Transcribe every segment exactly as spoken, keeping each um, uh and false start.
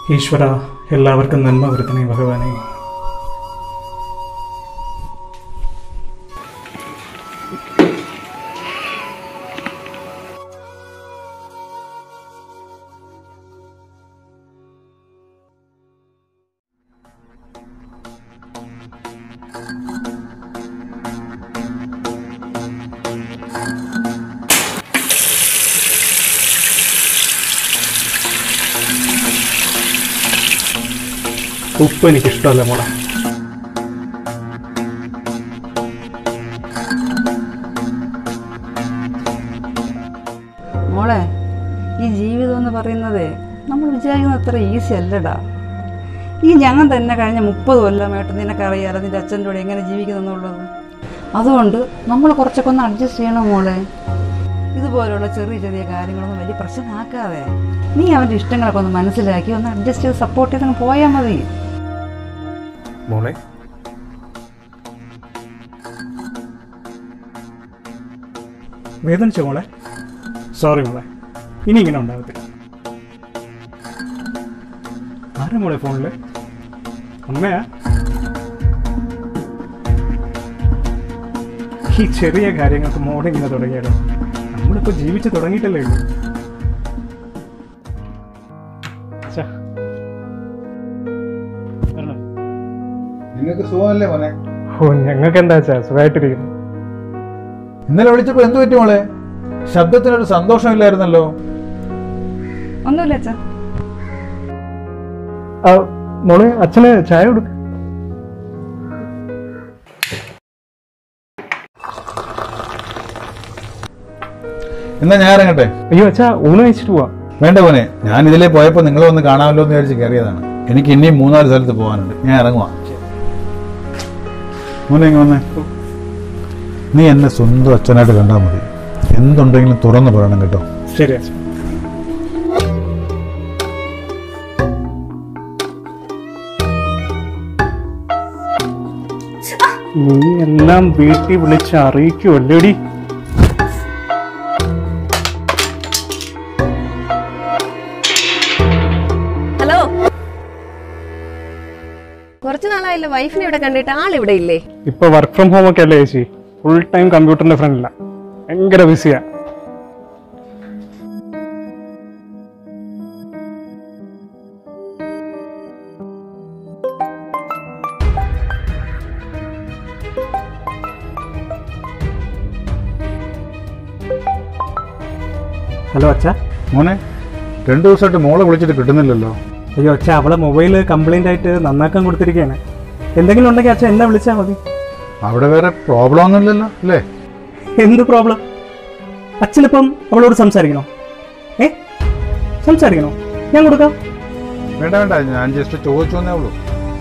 ഈശ്വര എല്ലാവർക്കും നന്മ വരുത്തണേ ഭഗവാനെ. ഉപ്പ് എനിക്കിഷ്ടമല്ല മോളെ. മോളെ, ഈ ജീവിതം എന്ന് പറയുന്നത് നമ്മൾ വിചാരിക്കുന്ന അത്ര ഈസി അല്ലടാ. ഈ ഞങ്ങൾ തന്നെ കഴിഞ്ഞ മുപ്പത് കൊല്ലമായിട്ട് നിനക്കറിയാലോ നിന്റെ അച്ഛൻ്റെ കൂടെ എങ്ങനെ ജീവിക്കുന്നെന്നുള്ളത്. അതുകൊണ്ട് നമ്മൾ കുറച്ചൊക്കെ ഒന്ന് അഡ്ജസ്റ്റ് ചെയ്യണം മോളെ. ഇതുപോലുള്ള ചെറിയ ചെറിയ കാര്യങ്ങളൊന്നും വലിയ പ്രശ്നമാക്കാതെ നീ അവൻ്റെ ഇഷ്ടങ്ങളൊക്കെ ഒന്ന് മനസ്സിലാക്കി ഒന്ന് അഡ്ജസ്റ്റ് ചെയ്ത് സപ്പോർട്ട് ചെയ്തങ്ങ് പോയാൽ മതി മോളെ. വേദനിച്ചോ മോളെ? സോറി മോളെ, ഇനി ഇങ്ങനെ ഉണ്ടാകത്തില്ല. ആരാ മോളെ ഫോണില്? അമ്മയാ? ഈ ചെറിയ കാര്യങ്ങൾക്ക് മോളെ ഇങ്ങനെ തുടങ്ങിയാലോ? നമ്മളിപ്പോ ജീവിച്ച് തുടങ്ങിയിട്ടല്ലേ ഉള്ളൂ. നിങ്ങൾക്ക് സുഖമല്ലേ മോനെ? ഓ, ഞങ്ങൾക്ക് എന്താ വെച്ചാ സുഖമായിട്ടിരിക്കുന്നു. ഇന്നലെ വിളിച്ചപ്പോ എന്ത് പറ്റി മോളെ? ശബ്ദത്തിനൊരു സന്തോഷമില്ലായിരുന്നല്ലോ. ഒന്നുമില്ല അച്ഛാ. മോളെ, അച്ഛന് ചായ കൊടുക്ക. എന്നാ ഞാൻ ഇറങ്ങട്ടെ. അയ്യോ അച്ഛാ, ഊണ് കഴിച്ചിട്ട് പോവാ. വേണ്ട മോനെ, ഞാൻ ഇതിലേ പോയപ്പോ നിങ്ങളെ ഒന്ന് കാണാമല്ലോ എന്ന് വിചാരിച്ച് കയറിയതാണ്. എനിക്ക് ഇനിയും മൂന്നാല് സ്ഥലത്ത് പോകാനുണ്ട്. ഞാൻ ഇറങ്ങുവാ. മോനെ ഇങ്ങ് വന്നേ. നീ എന്നെ സ്വന്തം അച്ഛനായിട്ട് കണ്ടാൽ മതി. എന്തുണ്ടെങ്കിലും തുറന്നു പറയണം കേട്ടോ. ശരി അച്ഛൻ. നീ എല്ലാം വീട്ടിൽ വിളിച്ച് അറിയിക്കുമല്ലേടി? ഹലോ, കുറച്ചു നാളായില്ല വൈഫിനെ ഇവിടെ കണ്ടിട്ട്. ആളിവിടെ ഇല്ലേ? ഇപ്പൊ വർക്ക് ഫ്രം ഹോം ഒക്കെ അല്ലേ ചേച്ചി? ഫുൾ ടൈം കമ്പ്യൂട്ടറിന്റെ ഫ്രണ്ടില. ഭയങ്കര ബിസിയാ. ഹലോ അച്ഛാ. മോനെ, രണ്ടു ദിവസമായിട്ട് മോളെ വിളിച്ചിട്ട് കിട്ടുന്നില്ലല്ലോ. അയ്യോ അച്ഛാ, അവളെ മൊബൈല് കംപ്ലൈന്റ് ആയിട്ട് നന്നാക്കാൻ കൊടുത്തിരിക്കുകയാണ്. എന്തെങ്കിലും ഉണ്ടെങ്കിൽ അച്ഛൻ എന്നെ വിളിച്ചാൽ മതി. അവിടെ വേറെ പ്രോബ്ലം ഒന്നുമില്ലല്ലോ അല്ലേ? എന്ത് പ്രോബ്ലം? അച്ഛനിപ്പം അവളോട് സംസാരിക്കണോ? ഏ സംസാരിക്കണോ? ഞാൻ കൊടുക്കാം. വേണ്ട വേണ്ട, ഞാൻ ജസ്റ്റ് ചോദിച്ചു എന്നേ ഉള്ളൂ.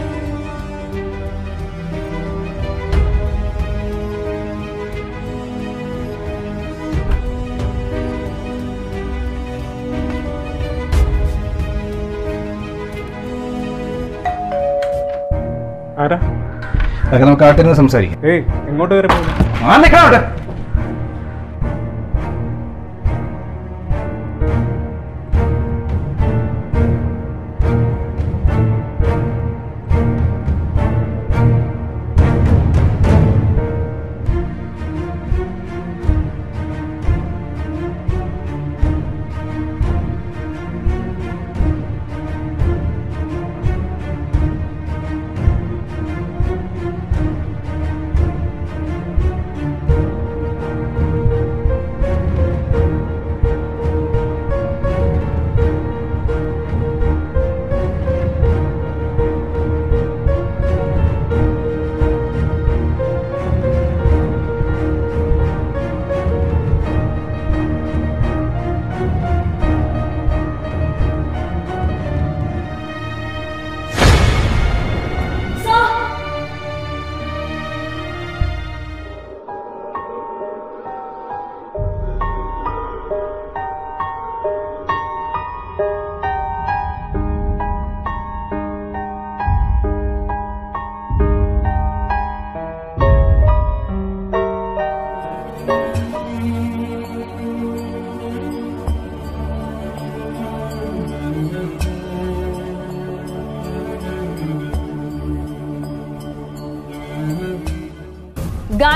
ആരാ? അതൊക്കെ നമുക്ക് ആട്ടിൽ നിന്ന് സംസാരിക്കാം. ഏയ്, എങ്ങോട്ട് വരെ പോകുന്നു? ആ നിൽക്കണം അവിടെ.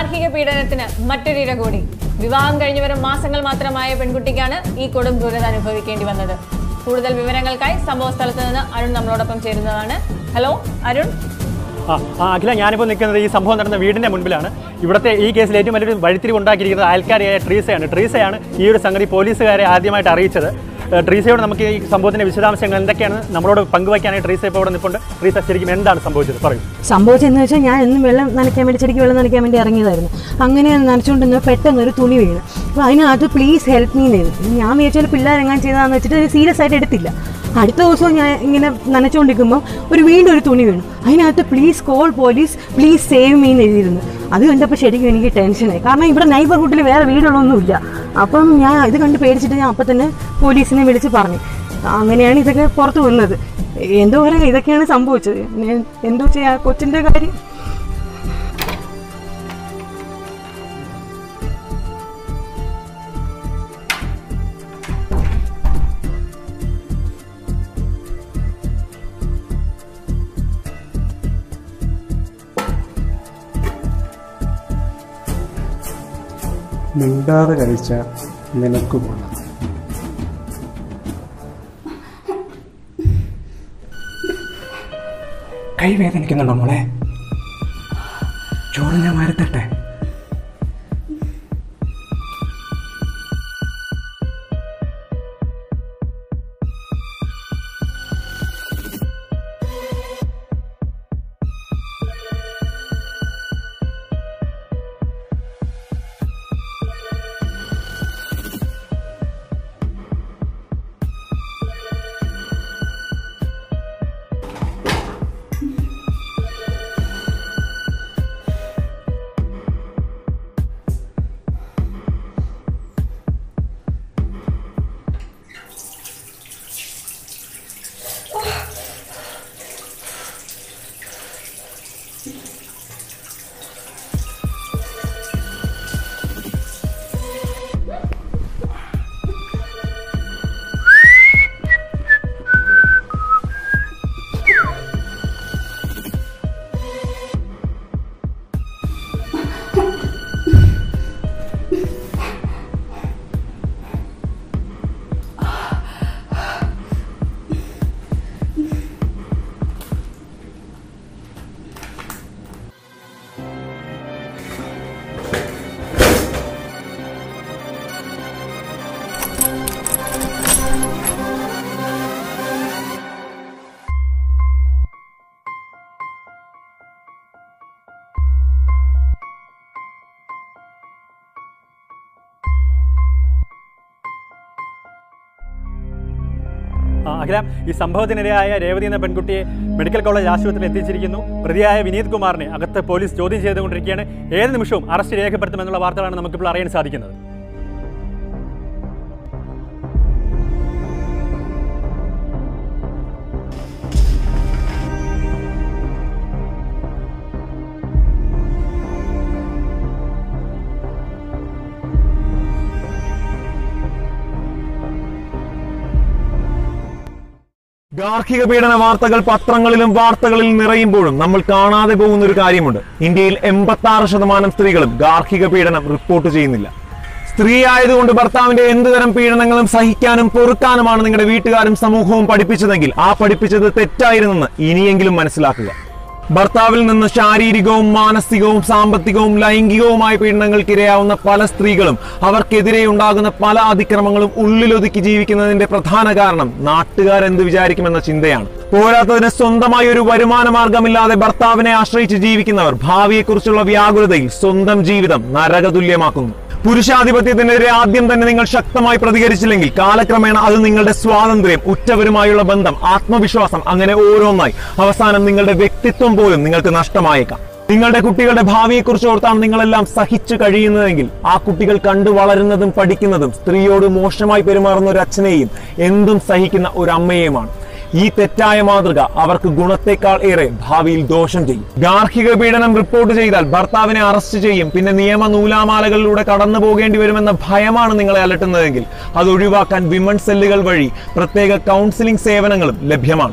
ഗാർഹിക പീഡനത്തിന് മറ്റൊരിര കൂടി. വിവാഹം കഴിഞ്ഞവരും മാസങ്ങൾ മാത്രമായ പെൺകുട്ടിക്കാണ് ഈ കൊടും ക്രൂരത അനുഭവിക്കേണ്ടി വന്നത്. കൂടുതൽ വിവരങ്ങൾക്കായി സംഭവ സ്ഥലത്ത് നിന്ന് അരുൺ നമ്മളോടൊപ്പം ചേരുന്നതാണ്. ഹലോ അരുൺ. ആ ആ അഖില, ഞാനിപ്പോൾ നിൽക്കുന്നത് ഈ സംഭവം നടന്ന വീടിൻ്റെ മുൻപിലാണ്. ഇവിടുത്തെ ഈ കേസിൽ ഏറ്റവും വലിയൊരു വഴിത്തിരിവ് ഉണ്ടാക്കിയിരിക്കുന്നത് അയൽക്കാരിയായ ട്രീസയാണ്. ട്രീസയാണ് ഈ ഒരു സംഗതി പോലീസുകാരെ ആദ്യമായിട്ട് അറിയിച്ചത്. ട്രീസയോട് നമുക്ക് ഈ സംഭവത്തിന്റെ വിശദാംശങ്ങൾ എന്തൊക്കെയാണ് നമ്മളോട് പങ്കുവയ്ക്കാനായി ട്രീസ ഇപ്പോൾ ഇവിടെ നിൽപ്പുണ്ട്. ട്രീസ, ശരിക്കും എന്താണ് സംഭവിച്ചത് പറയും? സംഭവിച്ചതെന്ന് വെച്ചാൽ ഞാൻ എന്നും വെള്ളം നനയ്ക്കാൻ വേണ്ടി ചെടിക്ക് വെള്ളം നനയ്ക്കാൻ വേണ്ടി ഇറങ്ങിയതായിരുന്നു. അങ്ങനെ നനച്ചുകൊണ്ടിരുന്ന പെട്ടെന്ന് ഒരു തുണി വീണ്. അപ്പോൾ അതിനകത്ത് പ്ലീസ് ഹെൽപ്പ് മീ ചെയ്തു. ഞാൻ വിചാരിച്ചാൽ പിള്ളേരെങ്ങാൻ ചെയ്തതാണെന്ന് വെച്ചിട്ട് സീരിയസ് ആയിട്ട് എടുത്തില്ല. അടുത്ത ദിവസവും ഞാൻ ഇങ്ങനെ നനച്ചുകൊണ്ടിരിക്കുമ്പോൾ ഒരു വീണ്ടും ഒരു തുണി വീണു. അതിനകത്ത് please call police, please save me എന്ന് എഴുതിയിരുന്നു. അത് കണ്ടപ്പോൾ ശരിക്കും എനിക്ക് ടെൻഷനായി. കാരണം ഇവിടെ നെയ്ബർഹുഡിൽ വേറെ വീടുകളൊന്നുമില്ല. അപ്പം ഞാൻ ഇത് കണ്ട് പേടിച്ചിട്ട് ഞാൻ അപ്പം തന്നെ പോലീസിനെ വിളിച്ച് പറഞ്ഞു. അങ്ങനെയാണ് ഇതൊക്കെ പുറത്ത് വന്നത്. എന്തോ പറയാം, ഇതൊക്കെയാണ് സംഭവിച്ചത്. എന്തോ ചെയ്യാ കൊച്ചിൻ്റെ കാര്യം. മിണ്ടാതെ കഴിച്ച നിനക്ക് കൊള്ളാം. കൈ വേദനിക്കുന്നുണ്ടോ മോളെ? ചോറ് ഞാൻ മാറിത്തട്ടെ? അഖില, ഈ സംഭവത്തിനിരയായ രേവതി എന്ന പെൺകുട്ടിയെ മെഡിക്കൽ കോളേജ് ആശുപത്രിയിൽ എത്തിച്ചിരിക്കുന്നു. പ്രതിയായ വിനീത് കുമാറിനെ അകത്ത് പോലീസ് ചോദ്യം ചെയ്തുകൊണ്ടിരിക്കുകയാണ്. ഏത് നിമിഷവും അറസ്റ്റ് രേഖപ്പെടുത്തുമെന്നുള്ള വാർത്തകളാണ് നമുക്കിപ്പോൾ അറിയാൻ സാധിക്കുന്നത്. ഗാർഹിക പീഡന വാർത്തകൾ പത്രങ്ങളിലും വാർത്തകളിലും നിറയുമ്പോഴും നമ്മൾ കാണാതെ പോകുന്ന ഒരു കാര്യമുണ്ട്. ഇന്ത്യയിൽ എൺപത്തി ആറ് ശതമാനം സ്ത്രീകളും ഗാർഹിക പീഡനം റിപ്പോർട്ട് ചെയ്യുന്നില്ല. സ്ത്രീ ആയതുകൊണ്ട് ഭർത്താവിന്റെ എന്തുതരം പീഡനങ്ങളും സഹിക്കാനും പൊറുക്കാനുമാണ് നിങ്ങളുടെ വീട്ടുകാരും സമൂഹവും പഠിപ്പിച്ചതെങ്കിൽ ആ പഠിപ്പിച്ചത് തെറ്റായിരുന്നെന്ന് ഇനിയെങ്കിലും മനസ്സിലാക്കുക. ഭർത്താവിൽ നിന്ന് ശാരീരികവും മാനസികവും സാമ്പത്തികവും ലൈംഗികവുമായ പീഡനങ്ങൾക്കിരയാവുന്ന പല സ്ത്രീകളും അവർക്കെതിരെ ഉണ്ടാകുന്ന പല അതിക്രമങ്ങളും ഉള്ളിലൊതുക്കി ജീവിക്കുന്നതിന്റെ പ്രധാന കാരണം നാട്ടുകാരെന്ത് വിചാരിക്കുമെന്ന ചിന്തയാണ്. പോരാത്തതിന് സ്വന്തമായി ഒരു വരുമാന മാർഗമില്ലാതെ ഭർത്താവിനെ ആശ്രയിച്ച് ജീവിക്കുന്നവർ ഭാവിയെക്കുറിച്ചുള്ള വ്യാകുലതയിൽ സ്വന്തം ജീവിതം നരകതുല്യമാക്കുന്നു. പുരുഷാധിപത്യത്തിനെതിരെ ആദ്യം തന്നെ നിങ്ങൾ ശക്തമായി പ്രതികരിച്ചില്ലെങ്കിൽ കാലക്രമേണ അത് നിങ്ങളുടെ സ്വാതന്ത്ര്യം, ഉറ്റവരുമായുള്ള ബന്ധം, ആത്മവിശ്വാസം, അങ്ങനെ ഓരോന്നായി അവസാനം നിങ്ങളുടെ വ്യക്തിത്വം പോലും നിങ്ങൾക്ക് നഷ്ടമായേക്കാം. നിങ്ങളുടെ കുട്ടികളുടെ ഭാവിയെക്കുറിച്ച് ഓർത്താണ് നിങ്ങളെല്ലാം സഹിച്ചു കഴിയുന്നതെങ്കിൽ ആ കുട്ടികൾ കണ്ടു വളരുന്നതും പഠിക്കുന്നതും സ്ത്രീയോട് മോശമായി പെരുമാറുന്ന ഒരു അച്ഛനെയും എന്തും സഹിക്കുന്ന ഒരു അമ്മയെയുമാണ്. ഈ തെറ്റായ മാതൃക അവർക്ക് ഗുണത്തെക്കാൾ ഏറെ ഭാവിയിൽ ദോഷം ചെയ്യും. ഗാർഹിക പീഡനം റിപ്പോർട്ട് ചെയ്താൽ ഭർത്താവിനെ അറസ്റ്റ് ചെയ്യും, പിന്നെ നിയമ നൂലാമാലകളിലൂടെ കടന്നു പോകേണ്ടി വരുമെന്ന ഭയമാണ് നിങ്ങളെ അലട്ടുന്നതെങ്കിൽ അത് ഒഴിവാക്കാൻ വിമൺ സെല്ലുകൾ വഴി പ്രത്യേക കൗൺസിലിംഗ് സേവനങ്ങളും ലഭ്യമാണ്.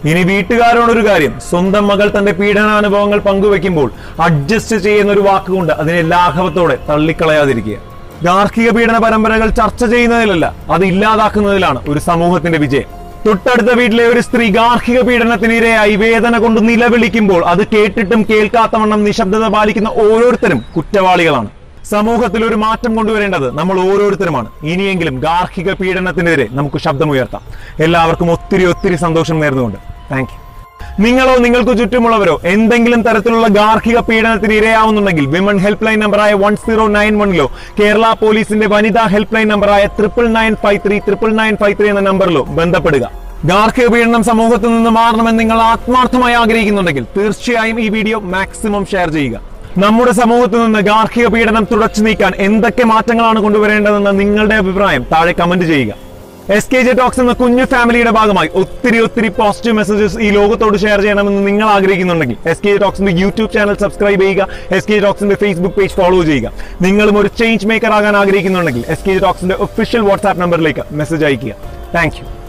ഇനി വീട്ടുകാരോടൊരു കാര്യം, സ്വന്തം മകൾ തന്റെ പീഡനാനുഭവങ്ങൾ പങ്കുവെക്കുമ്പോൾ അഡ്ജസ്റ്റ് ചെയ്യുന്ന ഒരു വാക്കുകൊണ്ട് അതിനെ ലാഘവത്തോടെ തള്ളിക്കളയാതിരിക്കുക. ഗാർഹിക പീഡന പരമ്പരകൾ ചർച്ച ചെയ്യുന്നതിലല്ല, അത് ഇല്ലാതാക്കുന്നതിലാണ് ഒരു സമൂഹത്തിന്റെ വിജയം. തൊട്ടടുത്ത വീട്ടിലെ ഒരു സ്ത്രീ ഗാർഹിക പീഡനത്തിനിരയായി വേദന കൊണ്ട് നിലവിളിക്കുമ്പോൾ അത് കേട്ടിട്ടും കേൾക്കാത്തവണ്ണം നിശബ്ദത പാലിക്കുന്ന ഓരോരുത്തരും കുറ്റവാളികളാണ്. സമൂഹത്തിൽ ഒരു മാറ്റം കൊണ്ടുവരേണ്ടത് നമ്മൾ ഓരോരുത്തരുമാണ്. ഇനിയെങ്കിലും ഗാർഹിക പീഡനത്തിനെതിരെ നമുക്ക് ശബ്ദമുയർത്താം. എല്ലാവർക്കും ഒത്തിരി ഒത്തിരി സന്തോഷം നേർന്നുകൊണ്ട് താങ്ക് യു. നിങ്ങളോ നിങ്ങൾക്ക് ചുറ്റുമുള്ളവരോ എന്തെങ്കിലും തരത്തിലുള്ള ഗാർഹിക പീഡനത്തിന് ഇരയാവുന്നുണ്ടെങ്കിൽ വിമൺ ഹെൽപ്പ് ലൈൻ നമ്പറായ വൺ സീറോ നയൻ വണ്ണിലോ കേരള പോലീസിന്റെ വനിതാ ഹെൽപ്പ് ലൈൻ നമ്പറായ triple nine five three triple nine five three എന്ന നമ്പറിലോ ബന്ധപ്പെടുക. ഗാർഹിക പീഡനം സമൂഹത്തിൽ നിന്ന് മാറണമെന്ന് നിങ്ങൾ ആത്മാർത്ഥമായി ആഗ്രഹിക്കുന്നുണ്ടെങ്കിൽ തീർച്ചയായും ഈ വീഡിയോ മാക്സിമം ഷെയർ ചെയ്യുക. നമ്മുടെ സമൂഹത്തിൽ നിന്ന് ഗാർഹിക പീഡനം തുടച്ചു നീക്കാൻ എന്തൊക്കെ മാറ്റങ്ങളാണ് കൊണ്ടുവരേണ്ടതെന്ന നിങ്ങളുടെ അഭിപ്രായം താഴെ കമന്റ് ചെയ്യുക. എസ് കെ ജെ ടോക്സ് എന്ന കുഞ്ഞു ഫാമിലിയുടെ ഭാഗമായി ഒത്തിരി ഒത്തിരി പോസിറ്റീവ് മെസ്സേജസ് ഈ ലോകത്തോട് ഷെയർ ചെയ്യണമെന്ന് നിങ്ങൾ ആഗ്രഹിക്കുന്നുണ്ടെങ്കിൽ എസ് കെ ജെ ടോക്സിന്റെ യൂട്യൂബ് ചാനൽ സബ്സ്ക്രൈബ് ചെയ്യുക. എസ് കെ ജെ ടോക്സിന്റെ ഫേസ്ബുക്ക് പേജ് ഫോളോ ചെയ്യുക. നിങ്ങളും ഒരു ചേഞ്ച് മേക്കർ ആകാൻ ആഗ്രഹിക്കുന്നുണ്ടെങ്കിൽ എസ് കെ ജെ ടോക്സിന്റെ ഒഫീഷ്യൽ വാട്സ്ആപ്പ് നമ്പറിലേക്ക് മെസ്സേജ് അയക്കുക. Thank U.